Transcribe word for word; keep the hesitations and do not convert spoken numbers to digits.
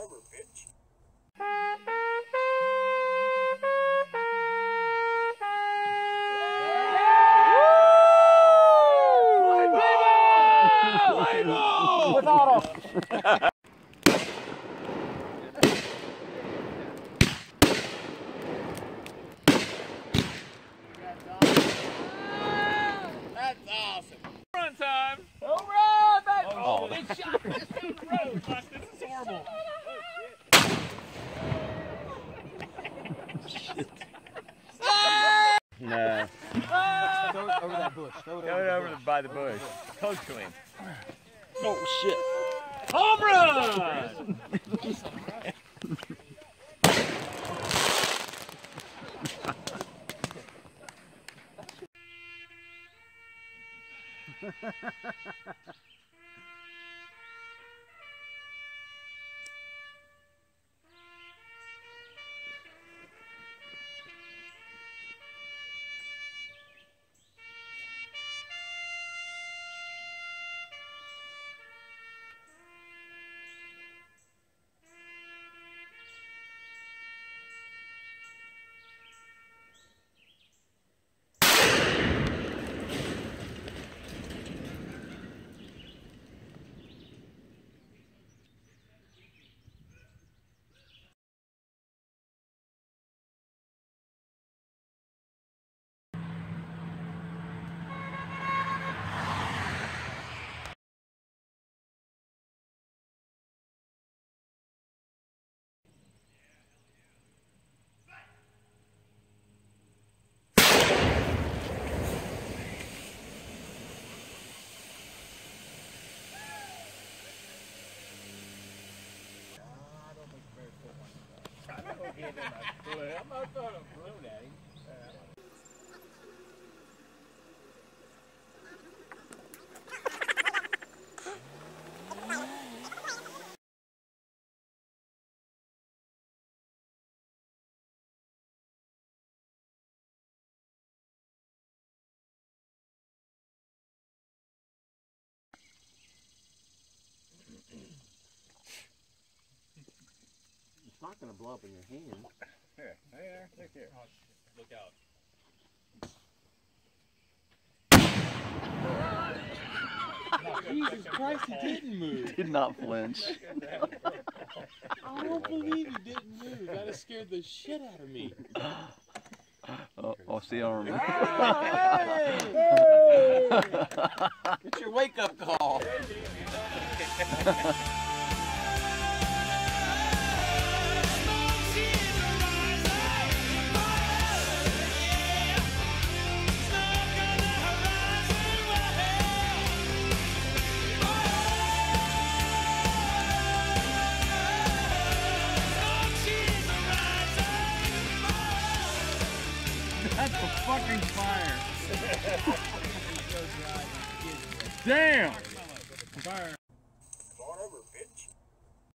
cover, bitch. With auto. That's awesome. Run time. Home run, baby. Oh, they shot this through the road. This is horrible. No. Throw it over that bush. Throw it Throw over, it the over bush. by the bush. Close to him. Oh shit. Home run! I'm not throwing a balloon at him. It's not going to blow up in your hand. Here, there, look here. Oh, shit. Look out. Jesus Christ, he didn't move. Did not flinch. I don't believe he didn't move. That has scared the shit out of me. Oh, oh see arm. Hey! It's your wake-up call. That's a fucking fire. Damn! Fire.